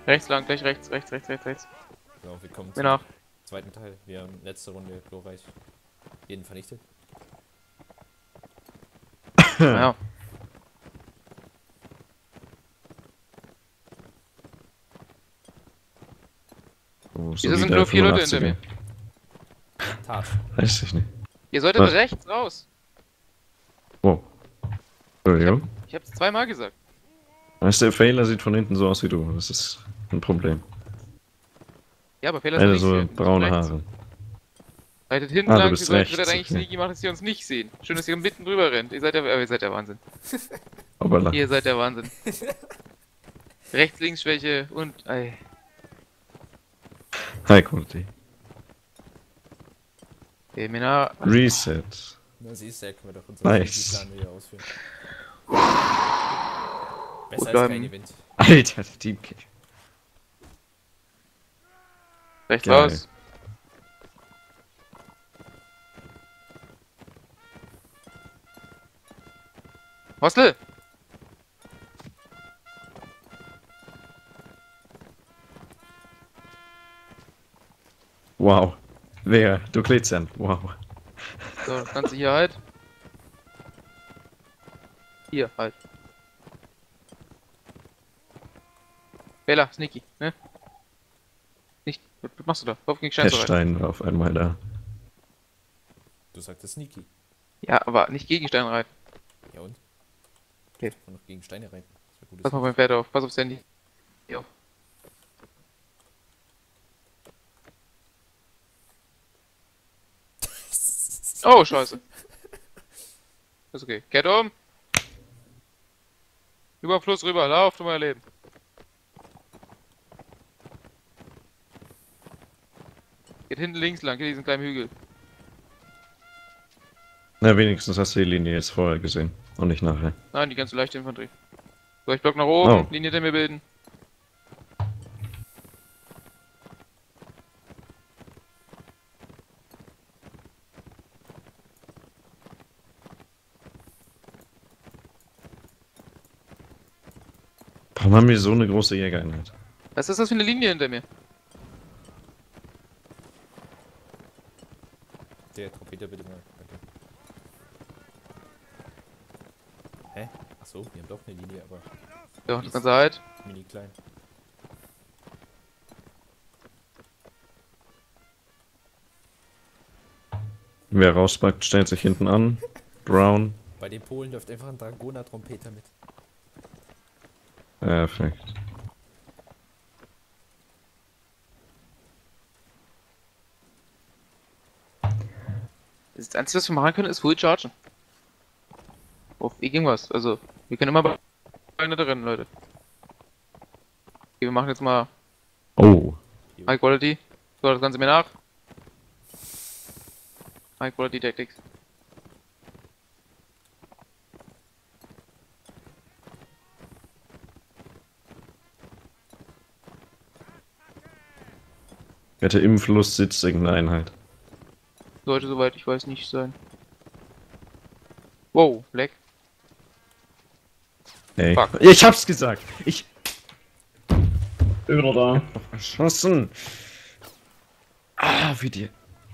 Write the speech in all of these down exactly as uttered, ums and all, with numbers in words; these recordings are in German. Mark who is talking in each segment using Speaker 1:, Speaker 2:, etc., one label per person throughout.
Speaker 1: Rechts lang, gleich rechts, rechts, rechts, rechts, rechts.
Speaker 2: So, wir kommen
Speaker 1: Mir
Speaker 2: zum
Speaker 1: nach.
Speaker 2: zweiten Teil. Wir haben letzte Runde glorreich jeden vernichtet.
Speaker 1: Naja.
Speaker 3: Oh,
Speaker 1: Wieso sind nur vier Leute hinter mir?
Speaker 2: Tat.
Speaker 3: Weiß ich nicht.
Speaker 1: Ihr solltet
Speaker 3: Was?
Speaker 1: rechts raus.
Speaker 3: Wow. Entschuldigung.
Speaker 1: Ich hab's zweimal gesagt.
Speaker 3: Weißt du, der Failer sieht von hinten so aus wie du. Das ist ein Problem.
Speaker 1: Ja, aber Fehler
Speaker 3: Er
Speaker 1: sind
Speaker 3: hat
Speaker 1: nicht
Speaker 3: so
Speaker 1: sehen.
Speaker 3: braune
Speaker 1: Rechts.
Speaker 3: Haare.
Speaker 1: Reitet hinten
Speaker 3: Ah, du
Speaker 1: lang,
Speaker 3: bist
Speaker 1: ihr solltet
Speaker 3: rechts,
Speaker 1: würdet eigentlich
Speaker 3: okay.
Speaker 1: sneaky machen, dass ihr uns nicht sehen. Schön, dass ihr mitten drüber rennt. Ihr seid der, äh, ihr seid der Wahnsinn.
Speaker 3: Hoppala.
Speaker 1: Ihr seid der Wahnsinn. Rechts, links, Schwäche und... Ey.
Speaker 3: High Quality.
Speaker 1: Seminar.
Speaker 3: Reset.
Speaker 2: Na siehst du, können wir doch unseren
Speaker 3: Nice.
Speaker 2: Plan wieder ausführen. Besser
Speaker 1: Gut
Speaker 2: als
Speaker 1: bleiben.
Speaker 2: kein Gewinnt.
Speaker 3: Alter, der Teamkick.
Speaker 1: Rechts
Speaker 3: Geil.
Speaker 1: raus. Hostel!
Speaker 3: Wow. Wer? Du Glitzern. Wow.
Speaker 1: So, das Ganze hier halt. Hier halt. Bella, sneaky, ne? Nicht. Was was machst du da? Lauf gegen Stein rein.
Speaker 3: Stein war auf einmal da.
Speaker 2: Du sagtest sneaky.
Speaker 1: Ja, aber nicht gegen Stein rein.
Speaker 2: Ja und?
Speaker 1: Okay.
Speaker 2: Und noch gegen Steine rein. Das wär gutes
Speaker 1: Pass mal beim Pferd auf. Pass aufs Handy. Jo. Oh, scheiße. Ist okay. Kehrt um. Über den Fluss rüber. Lauf, du mein Leben. Geht hinten links lang, hier diesen kleinen Hügel.
Speaker 3: Na, wenigstens hast du die Linie jetzt vorher gesehen. Und nicht nachher.
Speaker 1: Nein, die ganze leichte Infanterie. So, ich block nach oben,
Speaker 3: Oh.
Speaker 1: Linie hinter mir bilden.
Speaker 3: Warum haben wir so eine große Jägereinheit?
Speaker 1: Was ist das für eine Linie hinter mir?
Speaker 2: Der Trompeter bitte mal. Danke. Hä? Achso, wir haben doch eine Linie, aber
Speaker 1: So, das ganze halt.
Speaker 2: mini klein.
Speaker 3: Wer rauspackt, stellt sich hinten an. Brown.
Speaker 2: Bei den Polen läuft einfach ein Dragoner-Trompeter mit.
Speaker 3: Perfekt.
Speaker 1: Das Einzige, was wir machen können, ist Full Chargen. Auf irgendwas. Also, wir können immer bei einer rennen, Leute. Okay, wir machen jetzt mal
Speaker 3: Oh.
Speaker 1: High Quality. So, das Ganze mir nach. High Quality Tactics.
Speaker 3: Hätte im Fluss sitzt irgendeine Einheit.
Speaker 1: Sollte, soweit ich weiß, nicht sein. Wow, Black.
Speaker 3: Ey.
Speaker 1: Fuck.
Speaker 3: Ich hab's gesagt! Ich.
Speaker 4: Öder da.
Speaker 3: Erschossen! Ah, wie dir.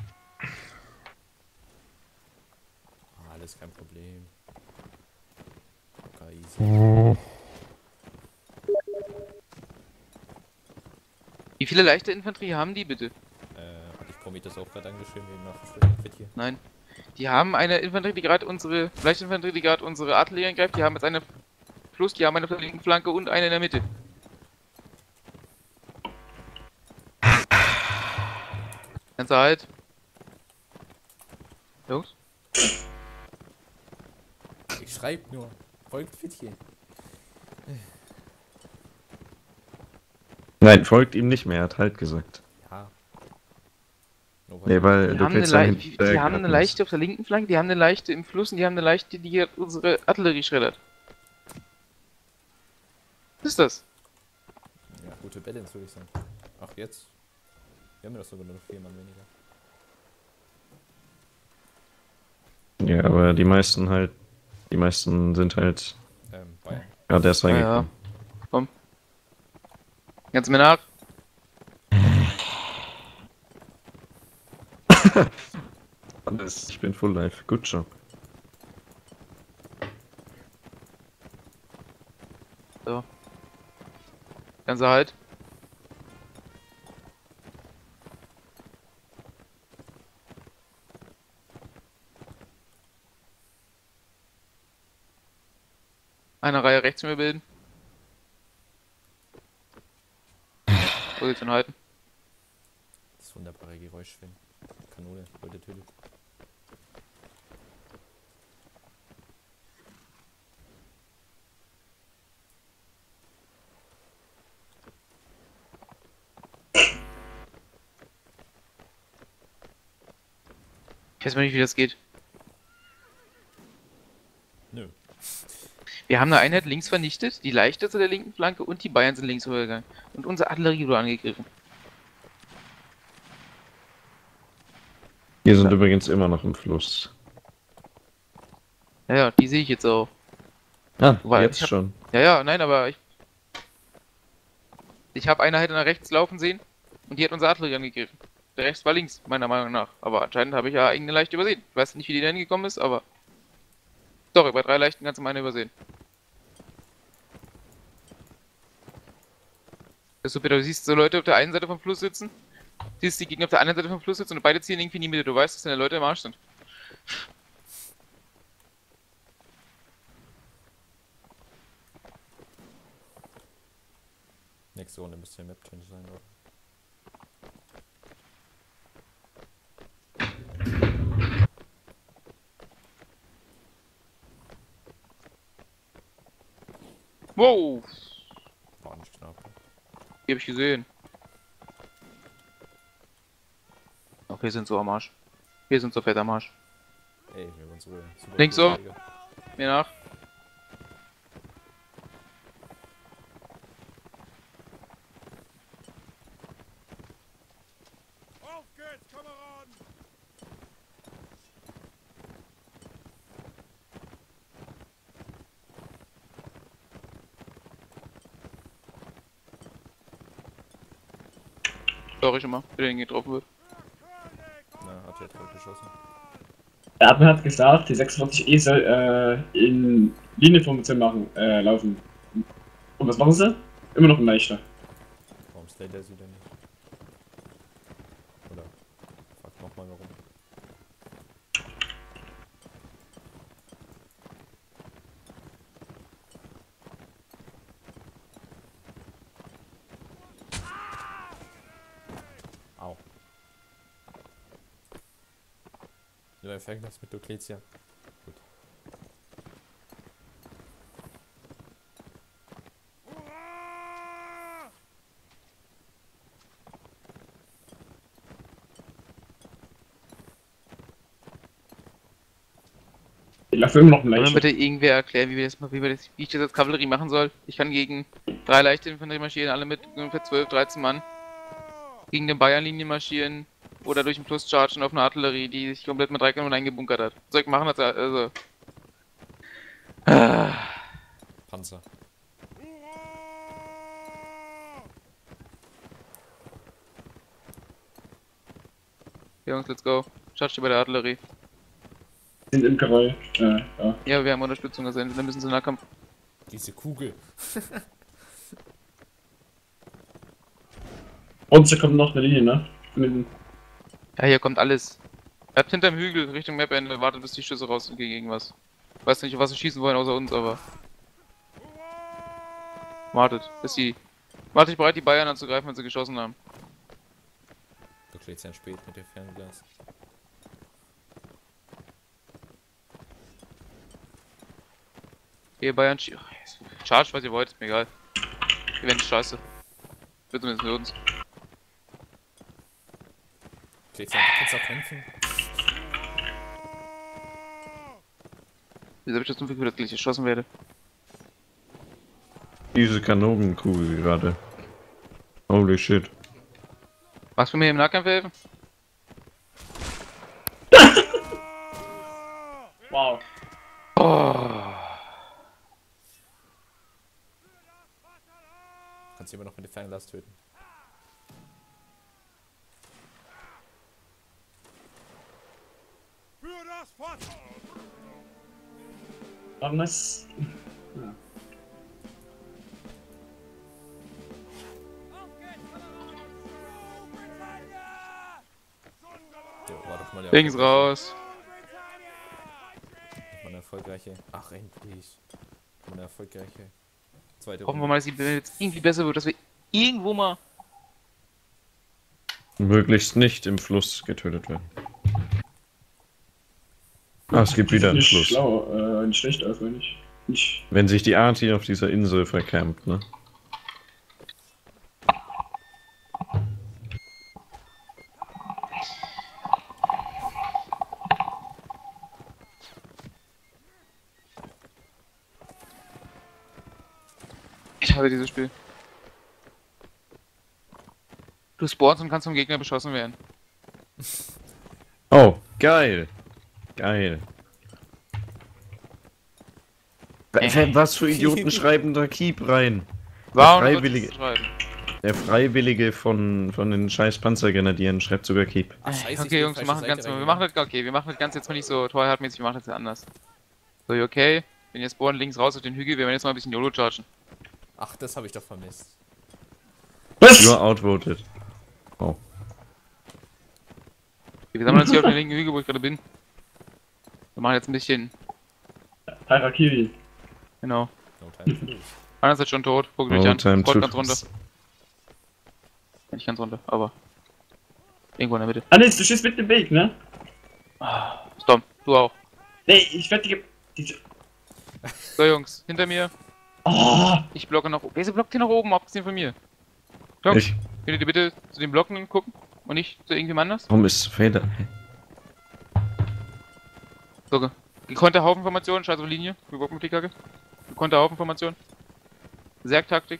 Speaker 2: Ah, alles kein Problem. Okay, easy.
Speaker 1: Wie viele leichte Infanterie haben die bitte?
Speaker 2: Äh, hatte ich Promi das auch gerade angeschrieben wegen nach verschwindend fit hier.
Speaker 1: Nein. Die haben eine Infanterie, die gerade unsere. Leichte Infanterie, die gerade unsere Artillerie angreift. Die haben jetzt eine Plus, die haben eine auf der linken Flanke und eine in der Mitte. Ganze halt. Jungs?
Speaker 2: Ich schreib nur. Folgt fit hier.
Speaker 3: Nein, folgt ihm nicht mehr, er hat halt gesagt.
Speaker 2: Ja. Nur
Speaker 3: Nee, weil
Speaker 1: Die
Speaker 3: du
Speaker 1: haben, eine,
Speaker 3: kriegst
Speaker 1: Lei
Speaker 3: dann
Speaker 1: die,
Speaker 3: hinterher
Speaker 1: die haben eine
Speaker 3: Gratis.
Speaker 1: leichte auf der linken Flanke, die haben eine leichte im Fluss und die haben eine leichte, die hier unsere Artillerie schreddert. Was ist das?
Speaker 2: Ja, gute Balance würde ich sagen. Ach, jetzt. Wir haben ja doch sogar nur noch vier Mann weniger.
Speaker 3: Ja, aber die meisten halt. Die meisten sind halt
Speaker 2: Ähm, Bayern.
Speaker 3: gerade erst
Speaker 1: Ah, ja.
Speaker 3: reingekommen.
Speaker 1: Komm. Ganz mir nach.
Speaker 3: Alles, ich bin full life. Good job.
Speaker 1: So. Ganze halt. Eine Reihe rechts mir bilden. Position halten.
Speaker 2: Das wunderbare Geräusch, wenn Kanone Leute tötet.
Speaker 1: Ich weiß mal nicht, wie das geht.
Speaker 2: Nö.
Speaker 1: Wir haben eine Einheit links vernichtet, die leichte zu der linken Flanke und die Bayern sind links rübergegangen. Und unsere Artillerie wurde angegriffen.
Speaker 3: Wir sind übrigens immer noch im Fluss.
Speaker 1: Ja, ja, die sehe ich jetzt auch.
Speaker 3: Ah,
Speaker 1: Weil
Speaker 3: jetzt
Speaker 1: ich hab-
Speaker 3: schon.
Speaker 1: Ja, ja, nein, aber ich. Ich habe eine Einheit nach rechts laufen sehen und die hat unsere Artillerie angegriffen. Der rechts war links, meiner Meinung nach. Aber anscheinend habe ich ja irgendeine leicht übersehen. Ich weiß nicht, wie die da hingekommen ist, aber. Sorry, bei drei leichten kannst du meine übersehen. Das ist so, Peter, du siehst so Leute auf der einen Seite vom Fluss sitzen, siehst die Gegner auf der anderen Seite vom Fluss sitzen und beide ziehen irgendwie in die Mitte. Du weißt, dass deine Leute im Arsch sind.
Speaker 2: Nächste Runde müsste ja Map Change sein, oder?
Speaker 1: Wow!
Speaker 2: War nicht knapp.
Speaker 1: Die habe ich gesehen. Okay, sind so am Arsch. Wir sind so fett am Arsch.
Speaker 2: Ey, wir haben unsere super
Speaker 1: Links so.
Speaker 2: Kollege.
Speaker 1: Mir nach.
Speaker 4: Auf geht's, Kameraden!
Speaker 1: Sorry schon mal, wenn der getroffen wird.
Speaker 2: Na, hat jetzt voll geschossen.
Speaker 5: Der Admin hat gesagt, die sechsundvierzig E soll äh, in Linienformation machen, äh, laufen. Und was machen sie? Immer noch ein leichter.
Speaker 2: Warum slayt er sie denn nicht? Oder frag nochmal warum. Au. Ja, fängt das mit Lucrezia. Gut.
Speaker 4: Hurra!
Speaker 5: Ich laufe immer noch ein
Speaker 1: Kann mir
Speaker 5: leichter.
Speaker 1: bitte irgendwer erklären, wie, wir das, wie, wir das, wie ich das als Kavallerie machen soll? Ich kann gegen drei leichte Infanterie marschieren, alle mit ungefähr zwölf, dreizehn Mann. Gegen den Bayernlinie marschieren oder durch den Fluss chargen auf eine Artillerie, die sich komplett mit drei Kanonen eingebunkert hat. Soll ich machen, als also. Ah.
Speaker 2: Panzer.
Speaker 4: Hurra!
Speaker 1: Jungs, let's go. Charge bei der Artillerie.
Speaker 5: Sind im Geröll. Äh, ja.
Speaker 1: Ja, wir haben Unterstützung gesendet, dann müssen sie Nahkampf.
Speaker 2: Diese Kugel.
Speaker 5: Und hier kommt noch eine Linie, ne? Mit,
Speaker 1: Ja, hier kommt alles. Bleibt hinterm Hügel, Richtung Mapende, wartet bis die Schüsse rausgehen gegen irgendwas. Weiß nicht, auf was sie schießen wollen, außer uns, aber. Wartet, bis die. Wartet bereit, die Bayern anzugreifen, wenn sie geschossen haben.
Speaker 2: Lucrezia spät mit dem Fernglas.
Speaker 1: Hier, Bayern, sch- charge, was ihr wollt, ist mir egal. Event ist scheiße. Wird zumindest mit uns.
Speaker 2: Lucrezia, du kannst auch kämpfen.
Speaker 1: Wieso hab ich das zum Gefühl, dass ich gleich erschossen werde?
Speaker 3: Diese Kanonenkugel gerade. Holy shit.
Speaker 1: Magst du mir im Nahkampf helfen?
Speaker 5: wow.
Speaker 2: Kannst sie immer noch mit dem Fernglas töten.
Speaker 4: Für das Fass!
Speaker 5: Warum das? Ja.
Speaker 2: So, war doch mal der
Speaker 1: Links raus.
Speaker 2: Eine erfolgreiche. Ach, endlich. Eine erfolgreiche. Zweite
Speaker 1: Hoffen wir
Speaker 2: Runde.
Speaker 1: mal, dass die jetzt irgendwie besser wird, dass wir irgendwo mal.
Speaker 3: Möglichst nicht im Fluss getötet werden. Ah, es gibt wieder einen
Speaker 5: Nicht
Speaker 3: Fluss.
Speaker 5: schlau, äh, nicht schlecht auswendig. Nicht.
Speaker 3: Wenn sich die Arti auf dieser Insel vercampt, ne?
Speaker 1: Ich hasse dieses Spiel. Du spawnst und kannst vom Gegner beschossen werden.
Speaker 3: Oh, geil. Geil.
Speaker 1: Äh.
Speaker 3: Was für Idioten schreiben da Keep rein?
Speaker 1: Warum
Speaker 3: Freiwillige.
Speaker 1: sollst du das schreiben?
Speaker 3: Der Freiwillige von, von den scheiß Panzergrenadieren schreibt sogar Keep.
Speaker 2: Ach, scheiße, ich bin
Speaker 1: Okay, Jungs,
Speaker 2: falsche
Speaker 1: wir machen,
Speaker 2: Seite
Speaker 1: ganz, wir
Speaker 2: reingegangen.
Speaker 1: machen das, okay, wir machen das Ganze jetzt mal nicht so tollhartmäßig, wir machen das jetzt anders. So, okay, wenn ihr spawnen links raus auf den Hügel, wir werden jetzt mal ein bisschen YOLO chargen.
Speaker 2: Ach, das habe ich doch vermisst.
Speaker 5: Was?
Speaker 3: You're outvoted. Oh.
Speaker 1: Wir sammeln uns hier auf den linken Hügel, wo ich gerade bin. Wir machen jetzt ein bisschen,
Speaker 5: Harakiri.
Speaker 1: genau.
Speaker 2: No time to lose.
Speaker 1: Einer ist jetzt schon tot, guckt mich
Speaker 3: No
Speaker 1: an,
Speaker 3: time
Speaker 1: scrollt
Speaker 3: to
Speaker 1: ganz runter. Nicht ganz runter, aber irgendwo in der Mitte.
Speaker 5: Hannes, du schießt mit dem Weg, ne?
Speaker 1: Storm, du auch.
Speaker 5: Nee, ich werde die. die
Speaker 1: So, Jungs, hinter mir.
Speaker 5: oh,
Speaker 1: Ich blocke nach oben. Wer blockt hier nach oben, abgesehen von mir? Jungs,
Speaker 3: Ich.
Speaker 1: könnt ihr bitte zu den Blocken gucken und nicht zu irgendjemand anders?
Speaker 3: Warum ist Feder?
Speaker 1: So, gekonnte Haufenformation, scheiß auf Linie. Wir gucken mit die Kacke. Gekonnte Haufenformation. Zerg-Taktik.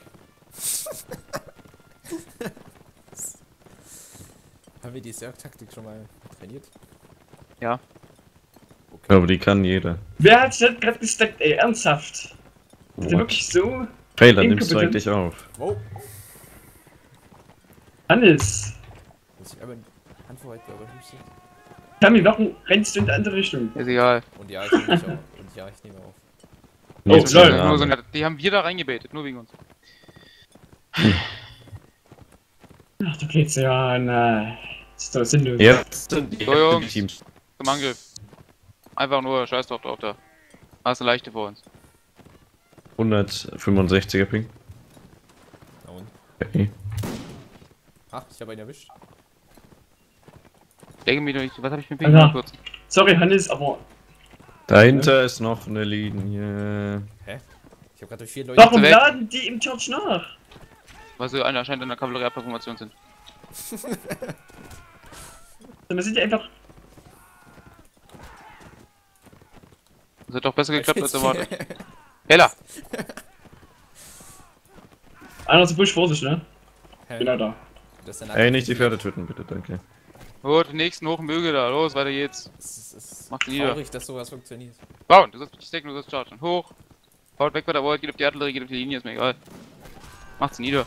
Speaker 2: Haben wir die Zerg-Taktik schon mal trainiert?
Speaker 1: Ja.
Speaker 3: Ich glaube, die kann jeder.
Speaker 5: wer hat das gerade gesteckt, ey? Ernsthaft? Ist der
Speaker 3: What?
Speaker 5: wirklich so?
Speaker 3: Fehler, nimmst du
Speaker 5: inkompetent?
Speaker 3: eigentlich auf?
Speaker 2: Wow.
Speaker 5: Hannes!
Speaker 2: Muss ich aber eine Hand vorhalten, aber nicht so.
Speaker 5: Kami, warum rennst du in die andere Richtung?
Speaker 1: Ist egal.
Speaker 2: Und ja, ich nehme mich auf. Und ja, ich nehme auf.
Speaker 5: Oh,
Speaker 3: Jetzt
Speaker 5: lol.
Speaker 3: der
Speaker 1: Nur so
Speaker 3: Name.
Speaker 1: eine, die haben wir da reingebaitet, nur wegen uns.
Speaker 5: Ach, du geht's ja, na. Ist doch sinnlos.
Speaker 3: Jetzt sind die
Speaker 1: So, Jungs.
Speaker 3: Teams.
Speaker 1: Zum Angriff. Einfach nur, scheiß drauf, drauf da. Hast eine leichte vor uns.
Speaker 3: hundertfünfundsechziger Ping.
Speaker 2: Na und?
Speaker 3: Okay.
Speaker 2: Ach, ich habe ihn erwischt.
Speaker 1: Denke mir doch nicht, was habe ich für einen Ping?
Speaker 5: Alter.
Speaker 1: Kurz.
Speaker 5: Sorry, Hannes, aber
Speaker 3: Dahinter ist noch eine Linie.
Speaker 2: Hä? Ich habe gerade durch vier Leute.
Speaker 5: warum
Speaker 1: weg.
Speaker 5: laden die im Church nach?
Speaker 1: Weil sie anscheinend in der Kavallerieabformation sind.
Speaker 5: Dann sind die einfach.
Speaker 1: Das hat doch besser geklappt als erwartet. Heller!
Speaker 5: Einer aus dem Busch vor sich, ne?
Speaker 2: Hä?
Speaker 5: Genau da.
Speaker 2: Das ist
Speaker 3: Ey, nicht die Pferde töten, bitte, danke.
Speaker 1: Gut, den nächsten hoch Möge da. Los, weiter geht's.
Speaker 2: Es ist, es ist
Speaker 1: Macht ihn nieder.
Speaker 2: traurig, dass sowas funktioniert.
Speaker 1: Bauen, du sollst nicht stacken, du sollst chargen. Hoch! Haut weg, was er wollt, geht auf die Artillerie, geht auf die Linie, ist mir egal. Macht's nieder.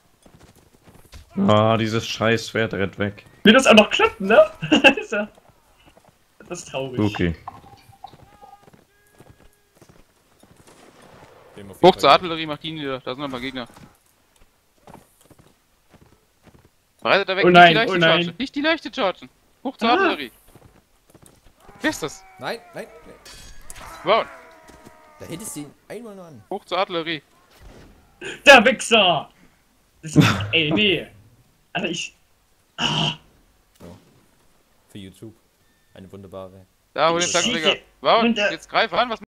Speaker 3: Ah, dieses scheiß Pferd rennt weg.
Speaker 5: Wie das auch noch klappt, ne? Das ist ja. Das ist traurig.
Speaker 3: Okay.
Speaker 2: Wir haben auf jeden
Speaker 1: Hoch
Speaker 2: Fall-
Speaker 1: zur Artillerie, macht die nieder. Da sind noch ein paar Gegner. Bereitet er weg,
Speaker 5: Oh
Speaker 1: nicht
Speaker 5: nein,
Speaker 1: die leichte
Speaker 5: oh nein.
Speaker 1: Charge. Nicht die leichte Charge. Hoch zur
Speaker 5: Ah.
Speaker 1: Artillerie. Wer ist das?
Speaker 2: Nein, nein, nein.
Speaker 1: Bauen,
Speaker 2: Da hättest du ihn einmal nur an.
Speaker 1: hoch zur Artillerie.
Speaker 5: Der Wichser! Das ist, ey, nee. Alter, ich.
Speaker 2: Für YouTube. Eine wunderbare.
Speaker 1: Da, hol den
Speaker 5: Ich
Speaker 1: Tankenträger.
Speaker 5: schieße
Speaker 1: Bauen,
Speaker 5: runter.
Speaker 1: jetzt greif an, was